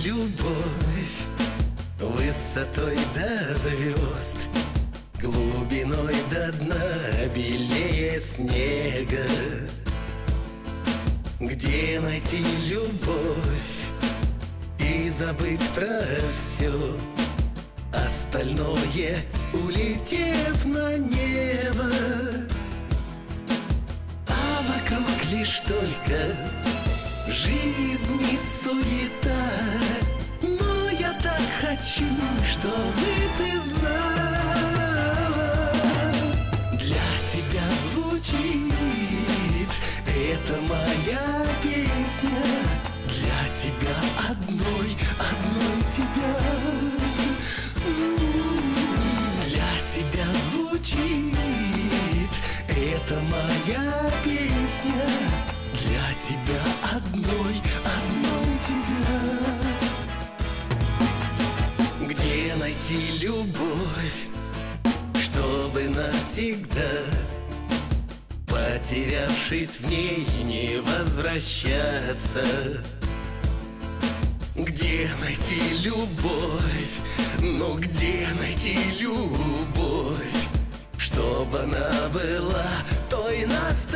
любовь высотой до звезд, глубиной до дна, белее снега? Где найти любовь и забыть про все, остальное улетев на небо? А вокруг лишь только жизнь и суета. Но я так хочу, чтобы ты знала, для тебя звучит эта моя песня. Для тебя одной тебя. Для тебя звучит эта моя песня. Для тебя одной тебя. Где найти любовь, чтобы навсегда, потерявшись в ней, не возвращаться? Где найти любовь, ну где найти любовь, чтобы она была той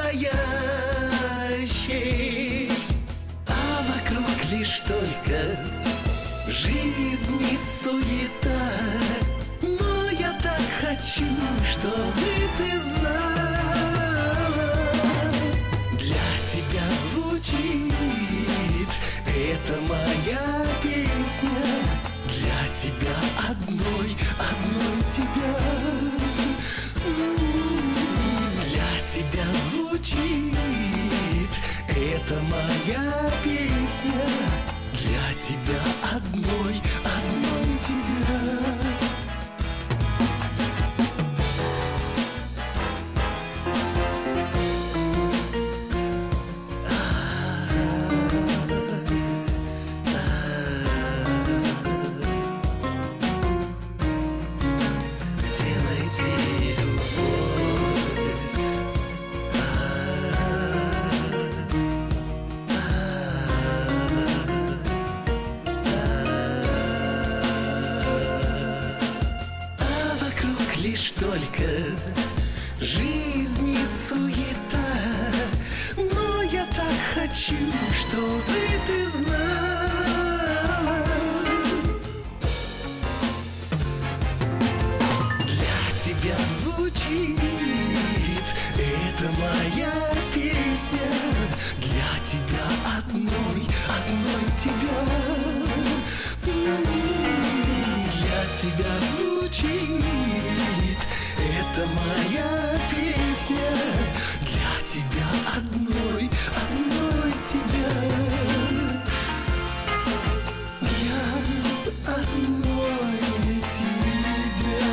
настоящей? А вокруг лишь только жизнь и суета. Но я так хочу, чтобы ты знала, для тебя звучит эта моя песня. Для тебя одной тебя. Для тебя звучит эта моя песня. Для тебя одной тебя. Лишь только жизнь и суета. Но я так хочу, чтобы ты знала, для тебя звучит эта моя песня. Для тебя одной тебя. Для тебя звучит это моя песня. Для тебя одной тебя. Я одной тебя.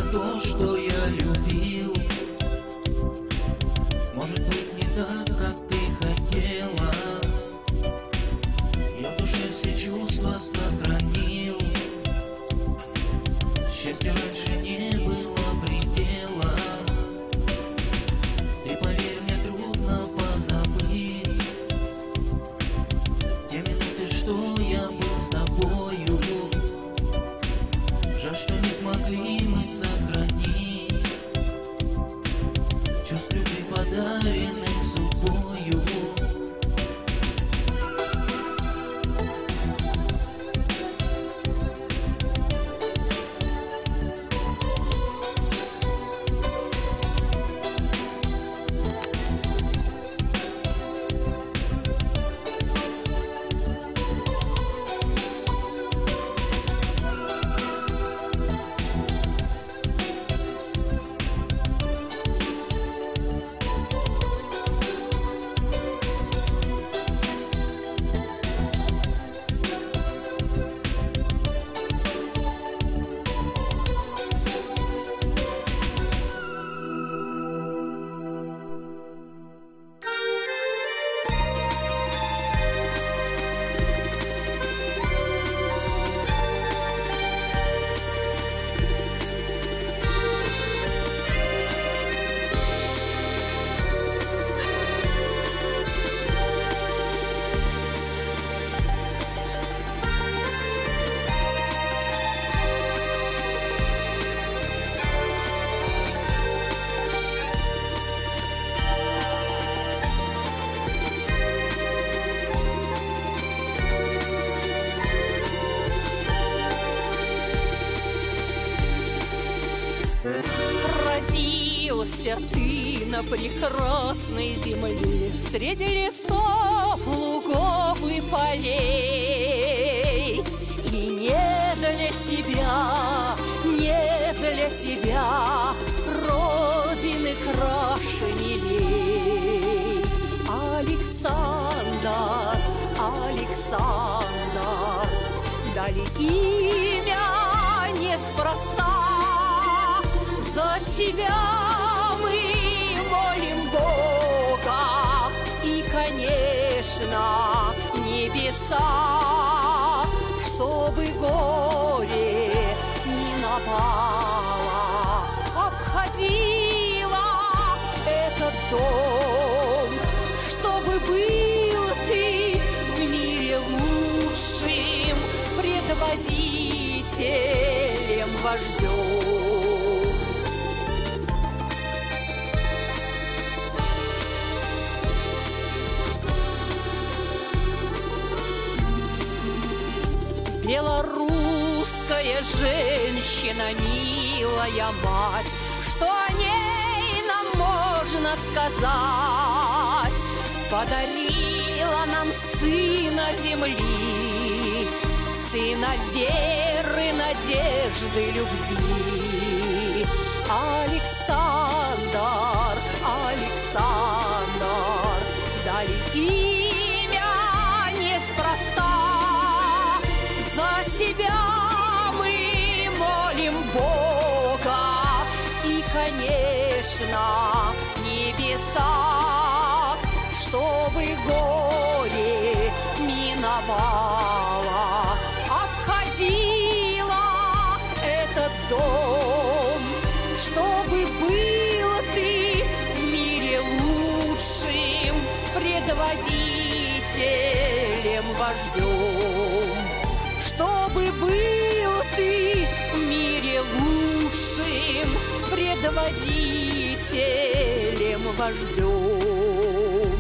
то, что я любил. Может быть, не так, как ты хотела. Я в душе все чувства сохранил. Счастья раньше не было предела. Ты поверь, мне трудно позабыть те минуты, что я был с тобою. Жаль, что не смогли мы сохранить чувств любви, подаренных судьбою. Родился ты на прекрасной земле, среди лесов, лугов и полей. И не для тебя родины краше милей. Александр, Александр, дали имя неспроста. За тебя мы молим Бога и, конечно, небеса, чтобы горе миновало, обходила этот дом, чтобы был ты в мире лучшим предводителем, вождем. Белорусская женщина, милая мать, что о ней нам можно сказать? Подарила нам сына земли, сына веры, надежды, любви. Александр, Александр, дали имя неспроста. За тебя мы молим Бога и, конечно, небеса, чтобы горе миновало, обходила этот дом, чтобы был ты в мире лучшим предводителем, вождем. Чтобы был ты в мире лучшим предводителем, вождем.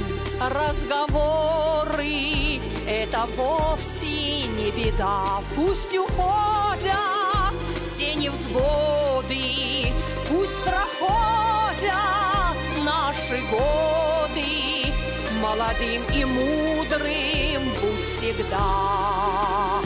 Разговоры — это вовсе не беда. Пусть уходят все невзгоды, пусть проходят наши годы. Молодым и мудрым будь всегда.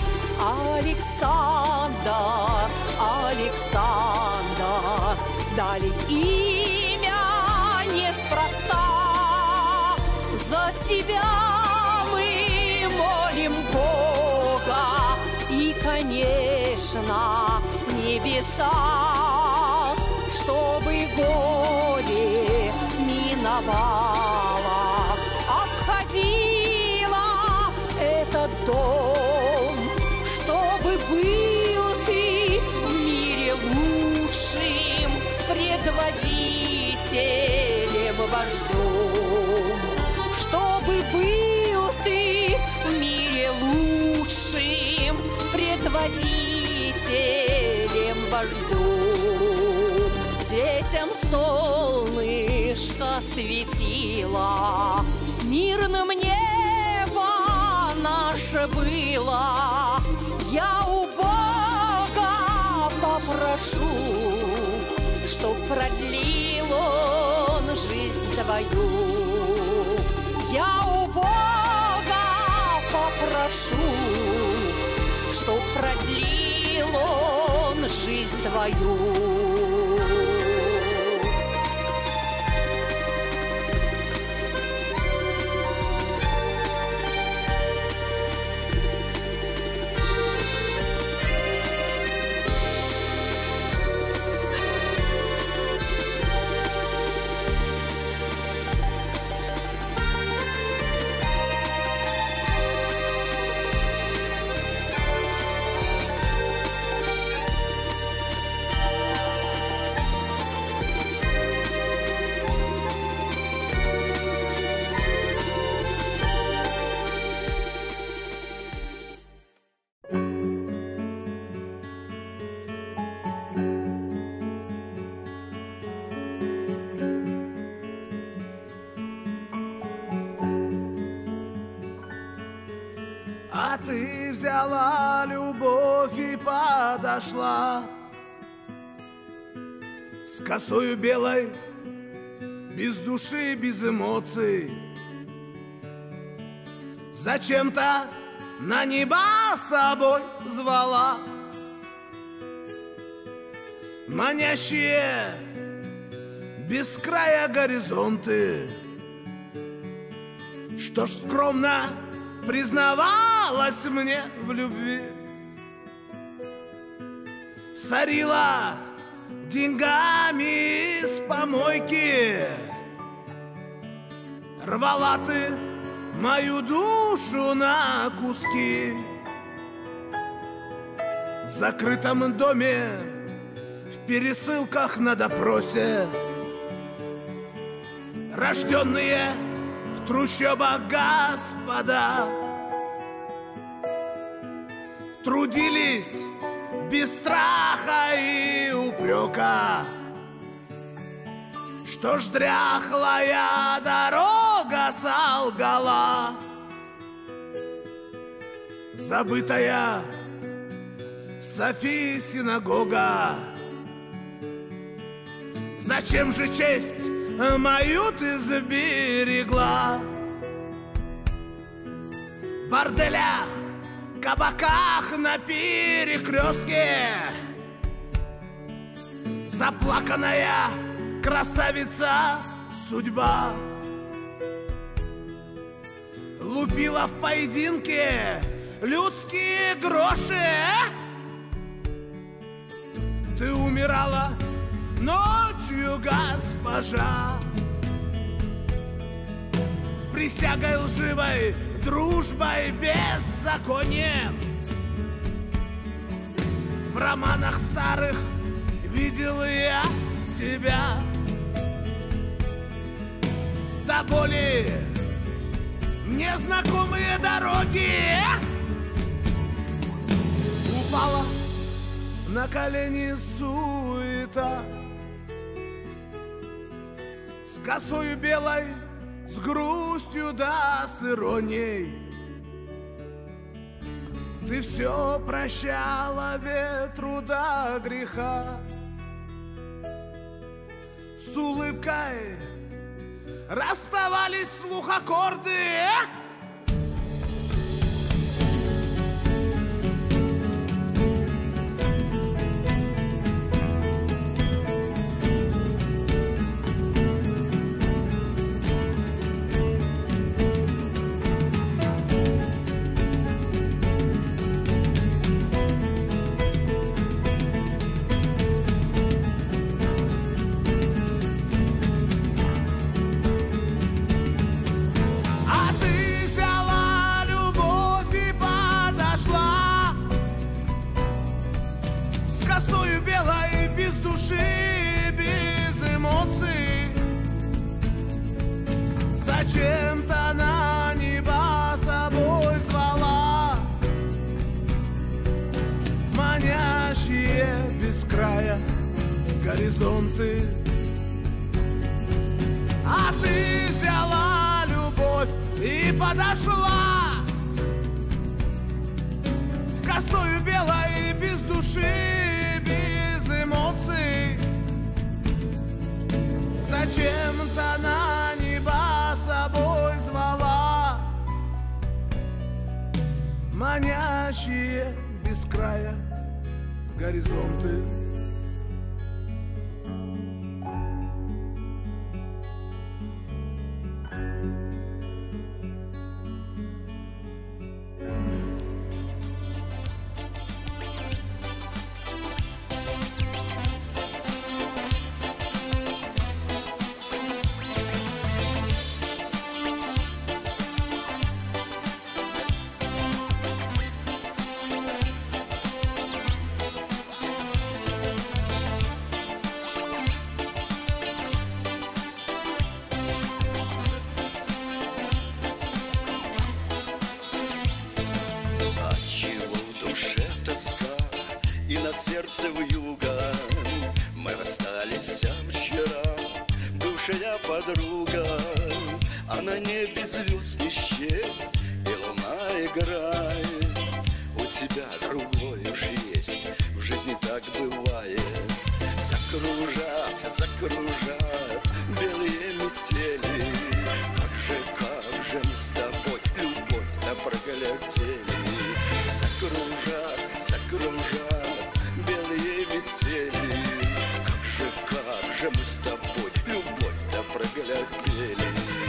Александр, Александр, дали имя неспроста. За тебя мы молим Бога и, конечно, небеса, чтобы горе миновало, обходила этот дом, чтобы был ты в мире лучшим предводителем, вождем, чтобы был ты в мире лучшим предводителем, вождем. Детям солнышко светило, мирным небо наше было. Я у Бога попрошу, чтоб продлил Он жизнь твою. Я у Бога попрошу, чтоб продлил Он жизнь твою. А ты взяла любовь и подошла с косою белой, без души, без эмоций. Зачем-то на небо собой звала, манящие без края горизонты. Что ж скромно признавалась мне в любви, сорила деньгами с помойки. Рвала ты мою душу на куски. В закрытом доме, в пересылках на допросе, рожденные в трущобах господа трудились без страха и упрека. Что ж дряхлая дорога солгала, забытая в Софии синагога. Зачем же честь мою ты сберегла? В борделях, кабаках на перекрестке заплаканная красавица судьба лупила в поединке людские гроши. Ты умирала ночью, госпожа, присягой лживой, дружбой, беззаконием. В романах старых видел я тебя до боли незнакомые дороги. Упала на колени суета, с косою белой, с грустью да с иронией. Ты все прощала ветру до греха, с улыбкой расставались слух аккорды. косою белой, без души, без эмоций. Зачем-то на небо собой звала, манящие без края горизонты. А ты взяла любовь и подошла с косою белой, без души, без эмоций. Зачем-то на небо собой звала, манящие без края горизонты. Сердце вьюга, мы расстались вчера, бывшая подруга, а на небе звезд не счесть, и луна играет. У тебя другой уж есть, в жизни так бывает. Закружат, закружат белые метели, как же мы с тобой любовь-то проглядели. Закружат, закружат белые метели, как же мы с тобой любовь-то проглядели.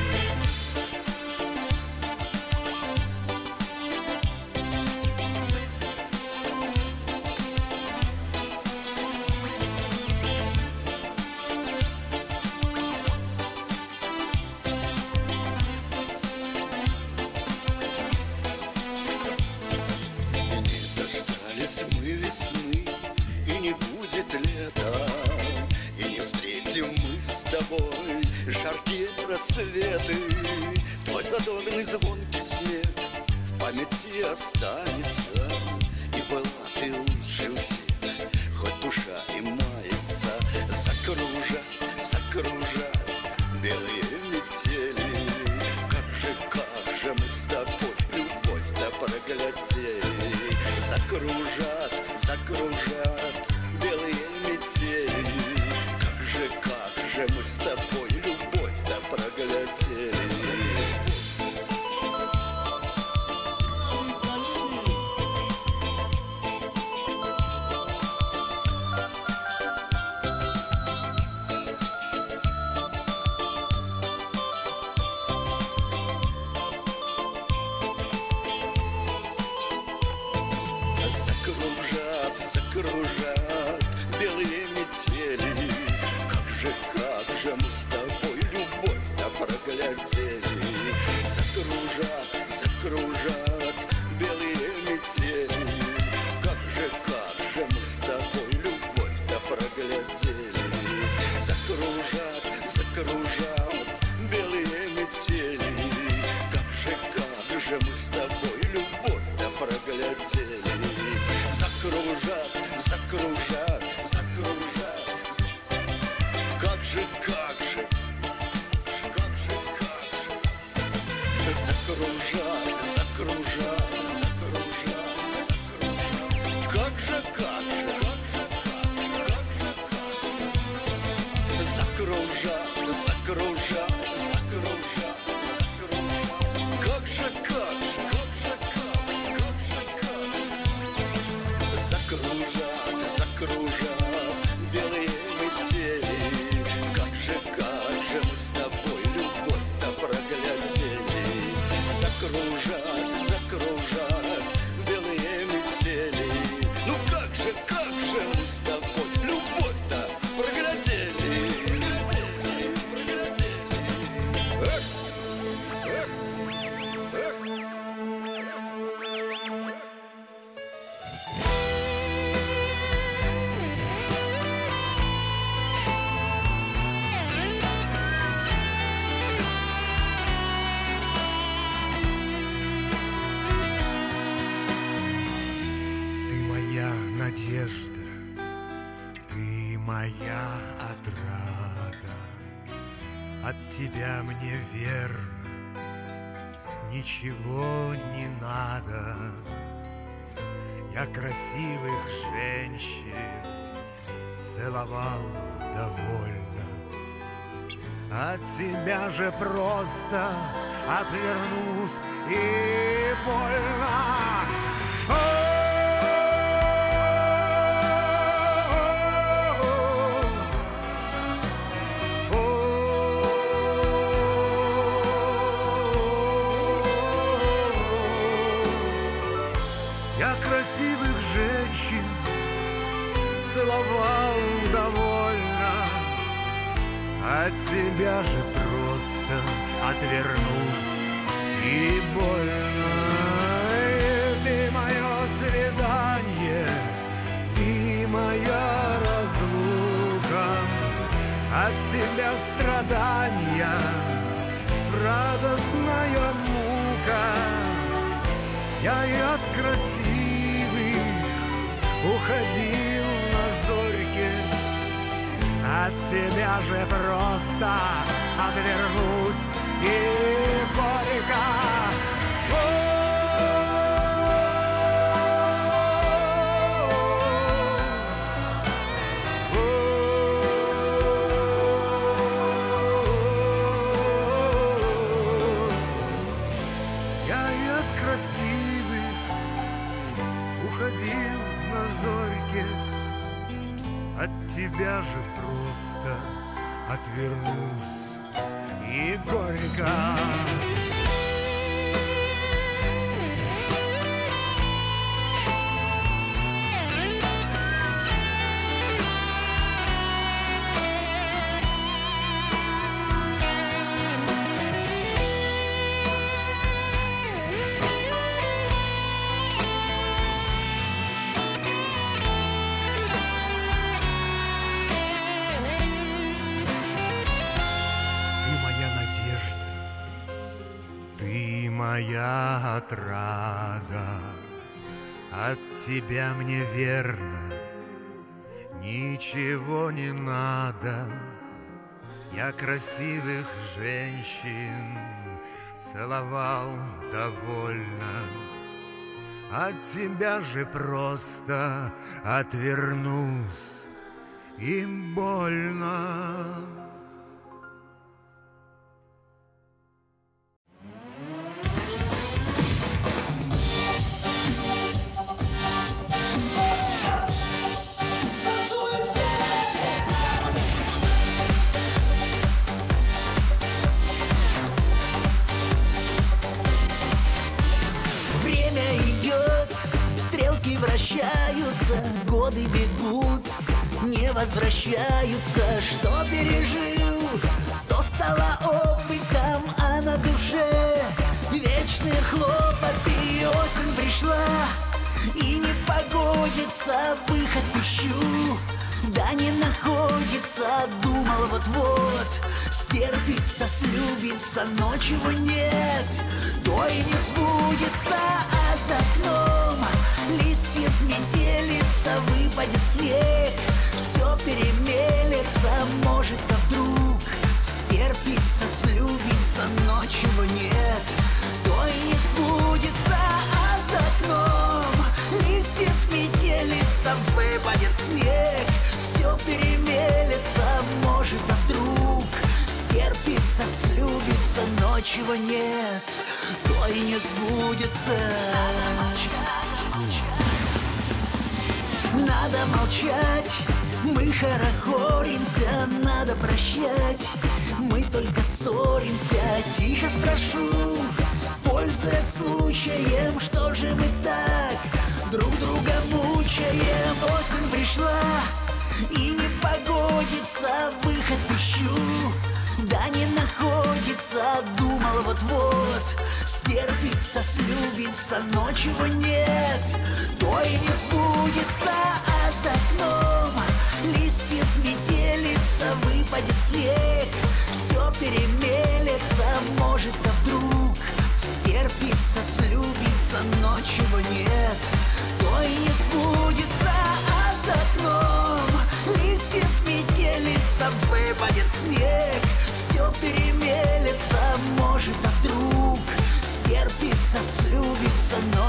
Мы весны, и не будет лета, и не встретим мы с тобой жаркие рассветы. Твой задорный звонкий смех в памяти останется, и была ты лучше всех, хоть душа и мается. Закружат, закружат белые метели, как же мы с тобой любовь-то проглядели. Закружат, закружат белые метели, как же мы с тобой любовь-то проглядели. Закружат, закружат белые метели, как же мы с тобой любовь-то проглядели. Закружат, закружат белые метели, как же мы с тобой любовь-то проглядели. Закружат, закружат белые метели, как же мы с тобой любовь-то проглядели. Закружат, закружат, закружат, как же, закружат, закружат, закружат, как же, закружат, закружат, закружат, как же, закружат, закружат белые метели, как же мы с тобой любовь-то проглядели. Закружат, закружат белые метели, ну как же мы с тобой любовь-то проглядели. моя отрада, от тебя мне верно ничего не надо. Я красивых женщин целовал довольно, от тебя же просто отвернусь и больно. Я красивых женщин целовал довольно, от тебя же просто отвернусь и больно. И ты мое свидание, ты моя разлука, от тебя страдания, радостная мука. Я и от красивых уходил на зорьке, от тебя же просто отвернусь и горько. Я и от красивых уходил на зорьке, от тебя же просто отвернусь и горько. Ты моя отрада, от тебя мне верно ничего не надо. Я красивых женщин целовал довольно, от тебя же просто отвернусь, им больно. Вращаются, годы бегут, не возвращаются. Что пережил, то стало опытом, а на душе вечные хлопоты. Осень пришла и не погодится, выход ищу, да не находится. Думал вот-вот стерпится, слюбится, но чего нет, то и не сбудется. А за окном листьев метелица, выпадет снег, все перемелется. Может, а вдруг стерпится, слюбится, но чего нет, то и не сбудется. А за окном листьев метелица, выпадет снег, все перемелется. Может, а вдруг стерпится, слюбится, но чего нет, то и не сбудется. Надо молчать, мы хорохоримся, надо прощать, мы только ссоримся. Тихо спрошу, пользуясь случаем, что же мы так друг друга мучаем? Осень пришла и не погодится, выход ищу, да не находится. Думал вот-вот стерпится, слюбится, но чего нет, то и не сбудется. А за окном листьев метелица, выпадет снег, все перемелется. Может, а вдруг стерпится, слюбится, но чего нет, то и не сбудется. А за окном листьев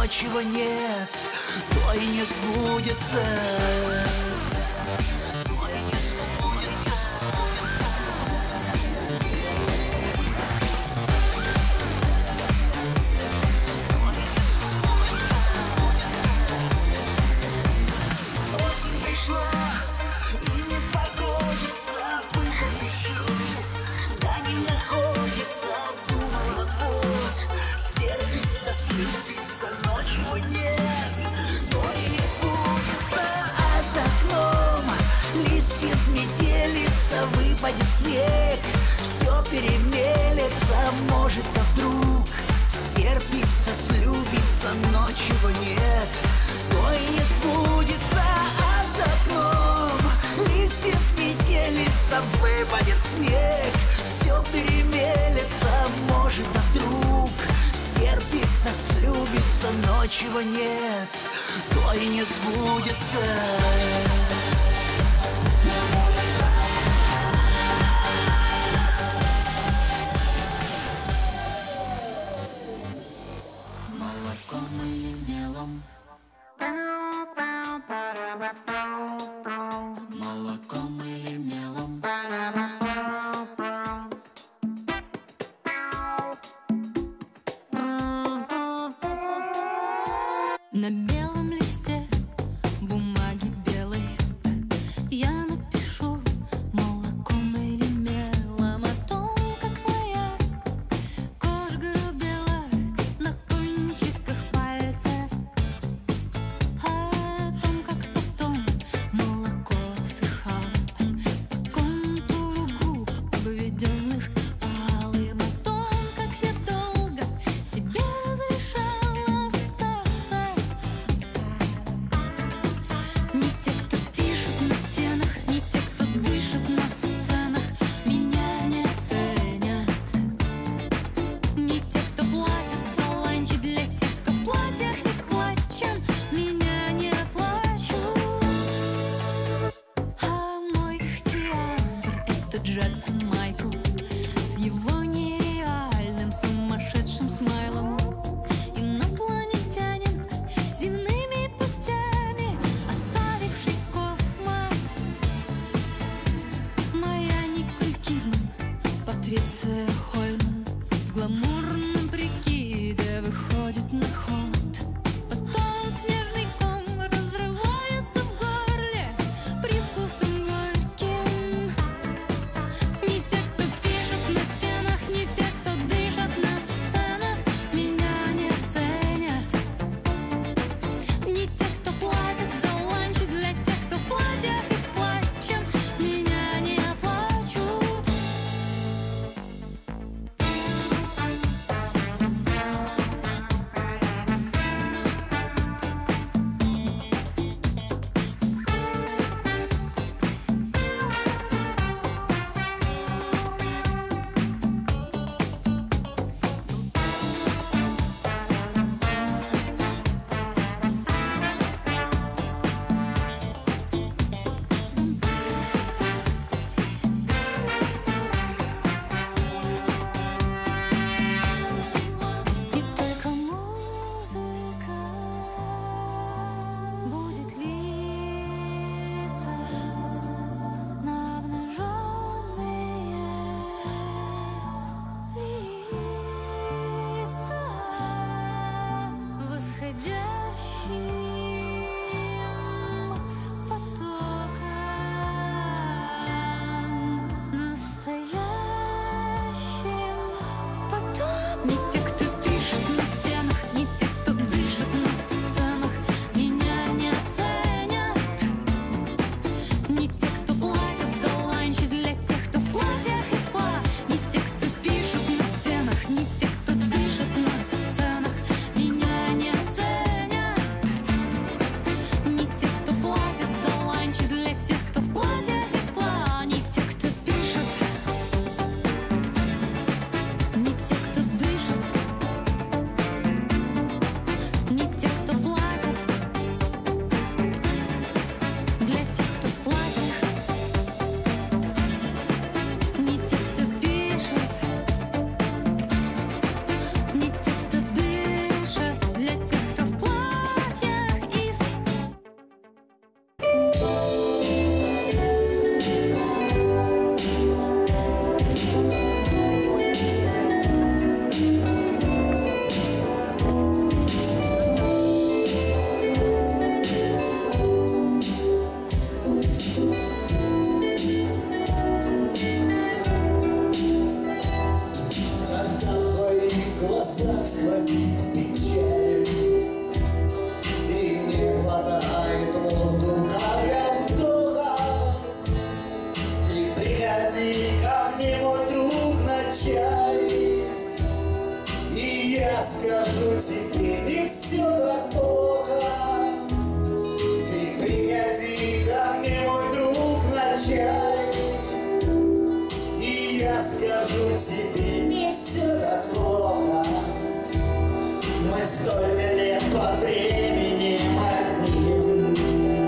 но чего нет, то и не сбудется. Выпадет снег, все перемелется, может, а вдруг стерпится, слюбится, но чего нет, то и не сбудется. А за окном листьев метелица, выпадет снег, все перемелется, может, а вдруг стерпится, слюбится, но чего нет, то и не сбудется. Молоком или мелом? На белом листе бумаги белой я напишу молоком или мелом о том, как моя кожа грубела на кончиках пальцев, о том, как потом молоко всыхало по контуру губ, обведенных алым, о том, как я долго себе разрешала остаться. Не те, кто пишут на стенах, не те, кто дышит на сценах, меня не ценят. Не те, кто платит за ланчи для тех, кто в платьях не с клатчем, меня не оплачут. А мой ихтиандр — это Джексон Майкл с его нереальным сумасшедшим смайлом. Инопланетянин земными путями, оставивший космос. Моя Николь Кидман, Патриция Хольман в гламурном прикиде выходит на холод. Потом снежный ком разрывается в горле привкусом горьким. Не те, кто пишет на стенах, не те, кто дышат на сценах, меня не ценят. Не те, кто платит за ланчи для тех, кто в платьях и с платчем, меня не оплачут. И только музыка будет литься на обнаженные лица восходящим потоком, настоящим потоком. Не те, кто пишет на стенах, не те, кто дышит на сценах, меня не ценят. Не те, кто платит за ланчи для тех, кто в платьях из скла, не те, кто пишет на стенах, не те, кто дышит на сценах, меня не ценят. Не те, кто платит за ланчи для тех, кто в платьях из скла, не те, кто пишет, не те, кто дышит, не те, кто платит для тех, кто в платьях чай. И я скажу тебе, не все так плохо. Мы столько лет под временем одним,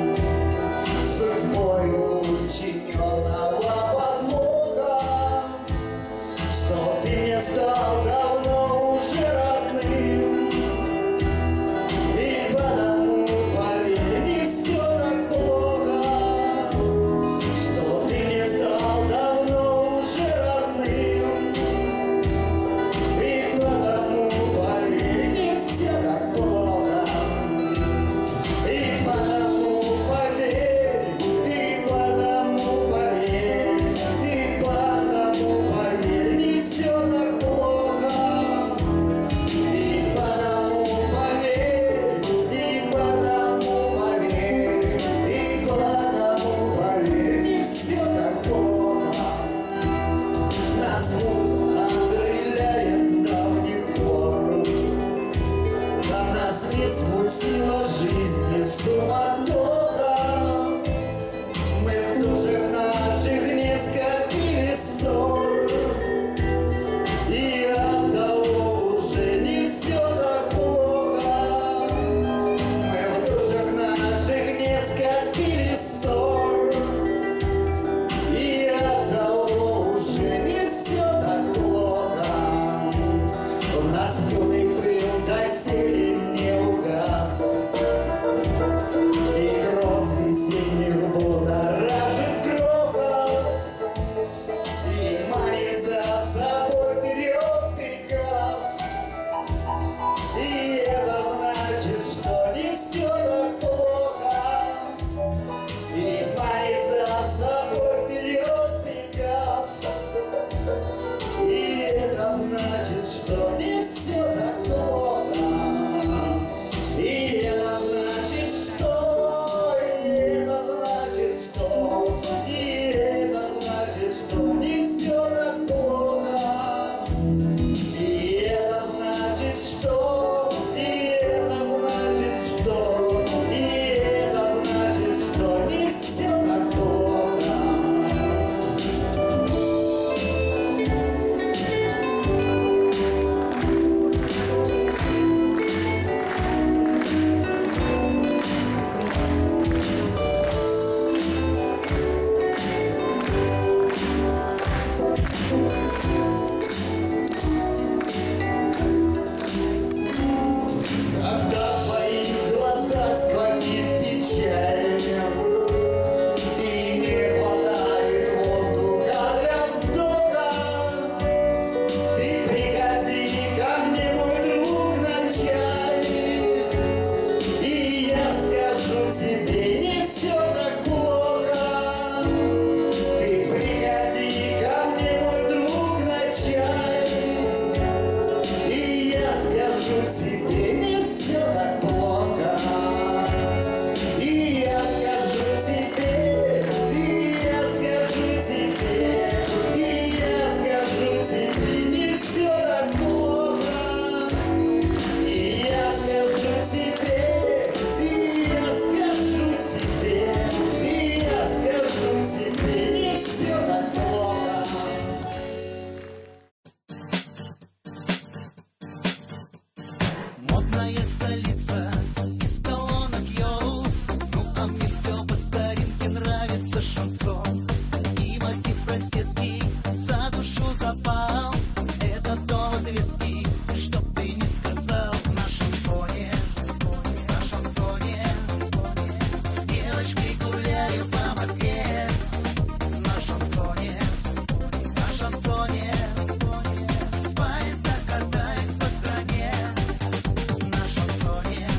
судьбой учиненного подвоха, что ты мне стал давно уже родным. И потому, поверь, не все так плохо, что ты мне стал давно уже родным. И потому, поверь, не все так плохо. И потому, поверь, и потому, поверь, и потому, поверь, не все так плохо. И потому, поверь, и потому, поверь, и потому, поверь, не все так плохо. Нас муза окрыляет с давних пор, а нас не смутила жизнь и суматоха. Мы в душах наших не скопили ссор, и оттого уже не все так плохо. Мы в душах наших не скопили ссор, и оттого уже не все так плохо. В нас юный пыл доселе не угас, и гроз весенних будоражит грохот, и манит за собой вперед Пегас. И это значит, что не все так плохо. И манит за собой вперед Пегас. И это значит, что не все так плохо. И это значит, что, и это значит, что, и это значит, что не все так плохо. И это значит, что, и это значит, что, и это значит, что не все так плохо. Когда в твоих глазах сквозит печаль, и не хватает воздуха для вздоха, ты приходи ко мне, мой друг, на чай. И я скажу тебе, не все так плохо. Ты приходи ко мне, мой друг, на чай. И я скажу тебе, не все так плохо. И я скажу тебе, и я скажу тебе, и я скажу тебе, не все так плохо. И я скажу тебе, и я скажу тебе, и я скажу тебе, не все так плохо. Модная столица из колонок, йоу. Ну а мне все по старинке нравится шансон. И мотив простецкий за душу запал. Это довод веский, чтоб ты не сказал. На шансоне, на шансоне, с девочкой гуляю по Москве. На шансоне, на шансоне, в поездах катаюсь по стране. На шансоне,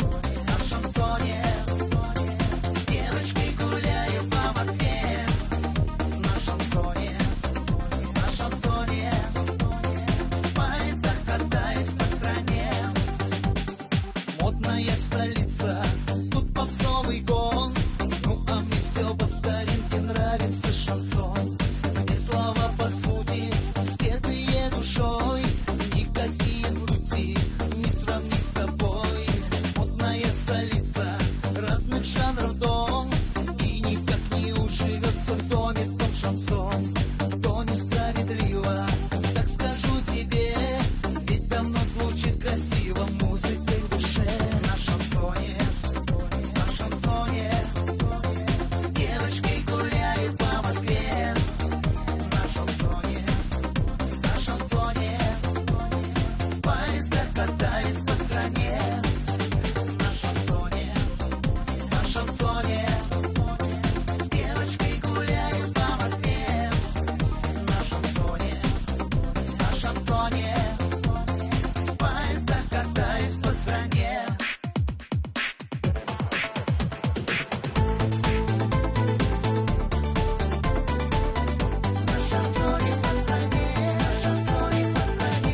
с девочкой гуляю по Москве. На шансоне, в поездах катаюсь по стране. Модная столица, тут попсовый гон. Ну а мне все по старинке нравится шансон. Где слова по сути, спетые душой. Никакие дути не сравнить с тобой. Модная столица разных жанров дом. И никак не уживется в тонет том шансон, то несправедливо. Так скажу тебе, ведь давно звучит красиво музыка в душе. На шансоне, на шансоне, с девочкой гуляю по Москве. На шансоне, на шансоне, в поездах катаюсь по стране. На шансоне, на шансоне, с девочкой гуляю по Москве. На шансоне, на шансоне, в поездах катаюсь по стране. На шансоне по стране, на шансоне по стране.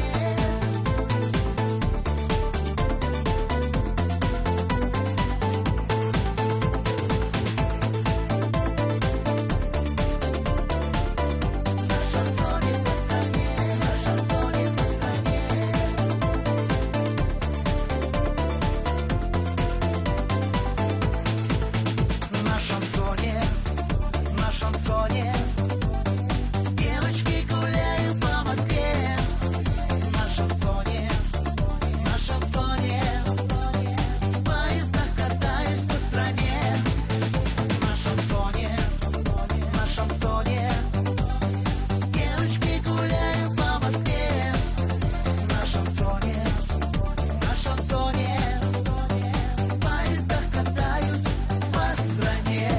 На шансоне по стране, на шансоне по стране. На шансоне, на шансоне, с девочкой гуляю по Москве. На шансоне, на шансоне, в поездах катаюсь по стране. На шансоне, на шансоне, с девочкой гуляю по Москве. На шансоне, на шансоне, в поездах катаюсь по стране.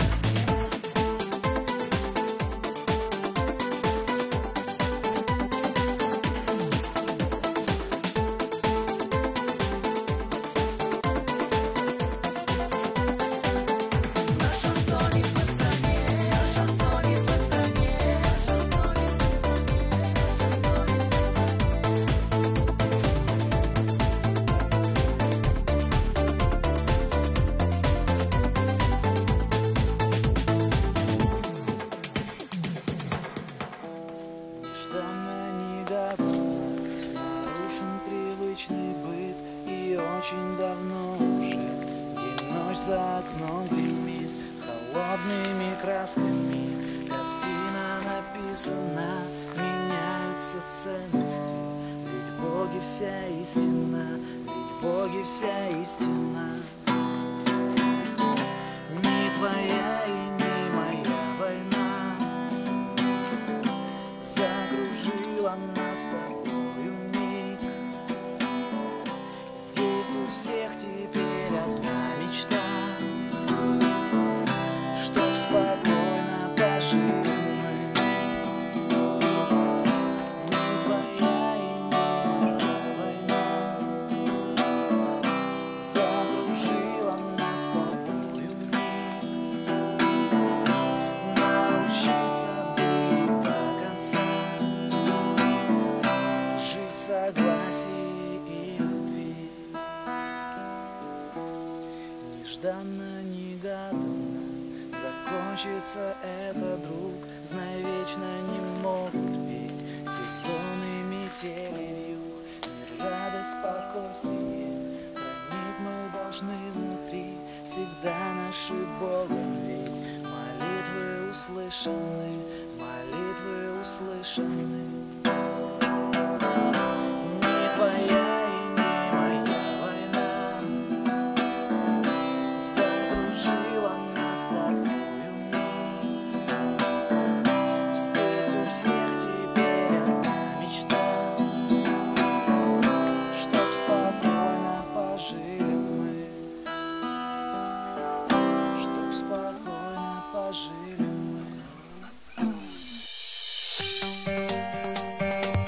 На шансоне по стране, на шансоне по стране. Нежданно-негаданно нарушен привычный быт, и очень давно уже день-ночь за окном гремит холодными красками. Картина написана, меняются ценности, ведь боги вся истина, ведь боги вся истина. Не твоя и не моя война закружила нас с тобою миг. Здесь у всех теперь одна мечта, чтоб спокойно пожили мы. Не твоя и не моя война закружила нас с тобою миг. Научиться быть до конца, жить в согласии и любви. Нежданно-негаданно закончится это, друг. Знай, вечно не могут быть сезоны метели вьюг. Мир, радость, спокойствие хранить мы должны внутри. Всегда наши Богом ведь молитвы услышаны, молитвы услышаны. Не твоя и не моя война закружила нас с тобою миг. Здесь у всех теперь одна мечта, чтоб спокойно пожили мы, чтоб спокойно пожили мы.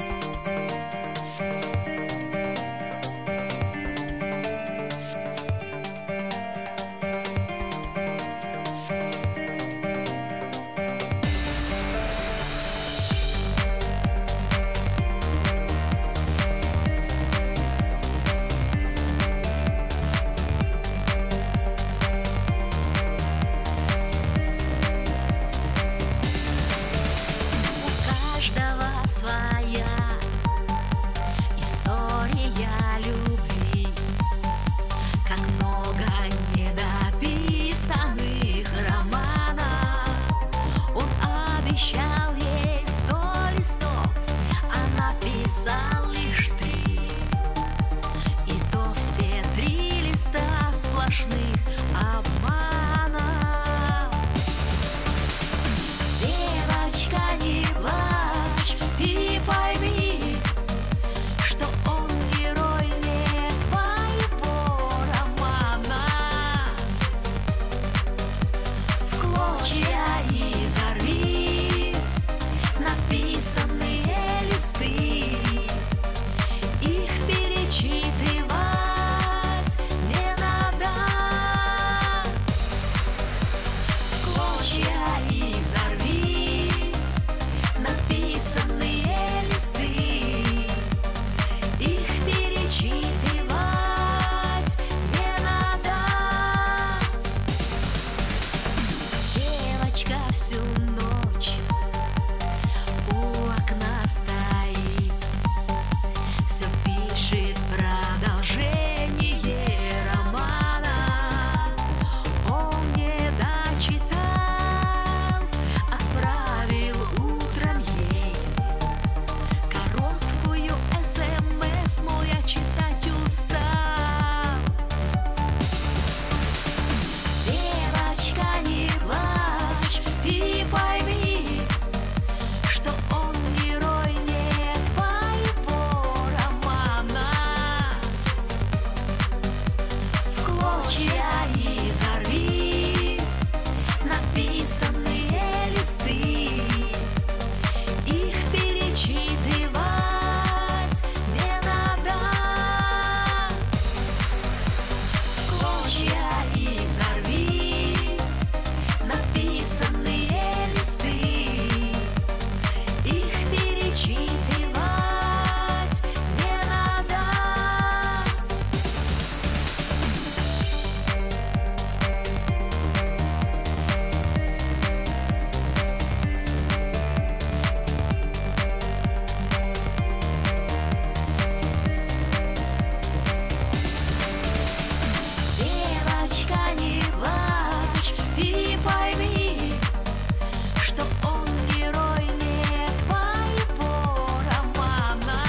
обещал ей 100 листов, а написал лишь 3. И то все 3 листа сплошных обманов. Девочка, не плачь и пойми, что он герой не твоего романа. В клочья изорви написанные листы, их перечитывать не надо. В клочья изорви написанные листы, их перечитывать не надо. Девочка всю ночь у окна стоит, все пишет продолжение романа. Он не дочитал, отправил утром ей короткую СМС, мол, я читать устал. Девочка, не плачь и пойми, что он герой не твоего романа. В клочья изорви написанные листы, их перечитывать не надо. В клочья изорви написанные листы, их перечитывать не надо. Девочка, не плачь и пойми, что он герой не твоего романа.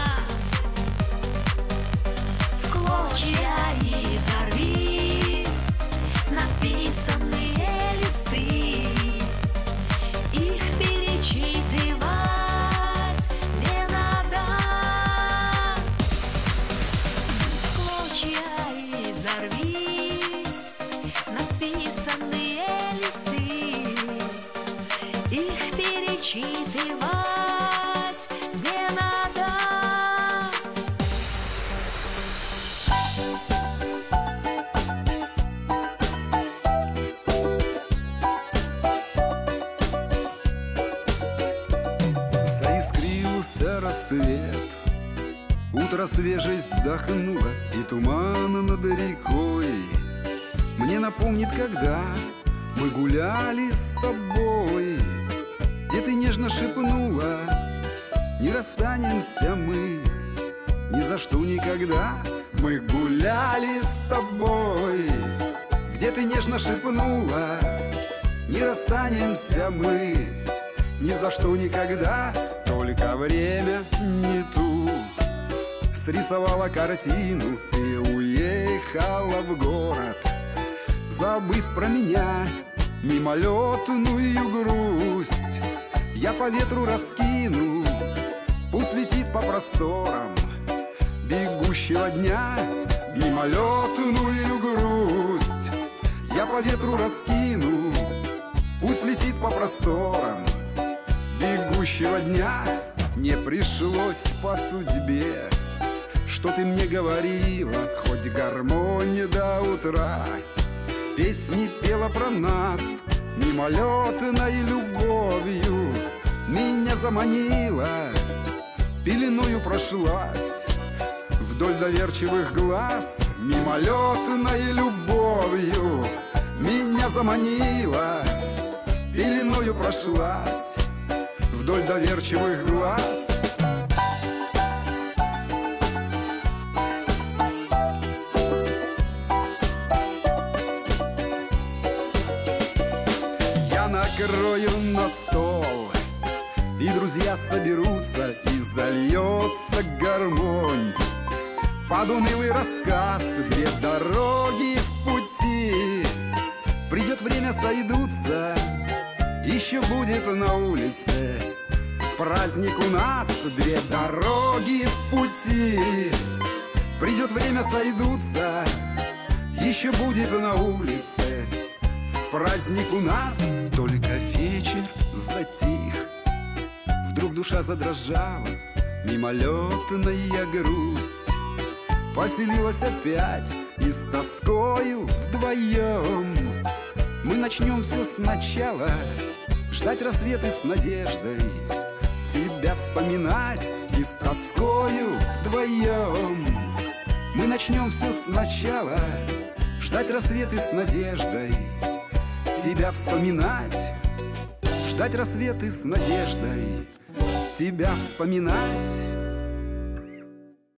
В клочья изорви написанные листы, их перечитывать не надо. В клочья изорви написанные листы, их перечитывать не надо. Заискрился рассвет, утро свежесть вдохнула, и туман над рекой мне напомнит, когда мы гуляли с тобой, где ты нежно шепнула: не расстанемся мы ни за что никогда. Мы гуляли с тобой, где ты нежно шепнула: не расстанемся мы ни за что никогда. Только время не ту срисовала картину, ты уехала в город, забыв про меня мимолетную грусть. Я по ветру раскину, пусть летит по просторам бегущего дня мимолетную грусть. Я по ветру раскину, пусть летит по просторам бегущего дня. Не пришлось по судьбе, что ты мне говорила, хоть гармония до утра песни пела про нас мимолетной любовью. Меня заманила, пеленою прошлась вдоль доверчивых глаз мимолетной любовью. Меня заманила, пеленою прошлась вдоль доверчивых глаз. Я на накрою на стол, и друзья соберутся, и зальется гармонь. Под унылый рассказ две дороги в пути. Придет время, сойдутся, еще будет на улице праздник у нас. Две дороги в пути. Придет время, сойдутся, еще будет на улице праздник у нас. Только вечер затих, вдруг душа задрожала, мимолетная грусть поселилась опять, и с тоскою вдвоем мы начнем все сначала, ждать рассветы с надеждой, тебя вспоминать, и с тоскою вдвоем мы начнем все сначала, ждать рассветы с надеждой, тебя вспоминать, ждать рассветы с надеждой, тебя вспоминать.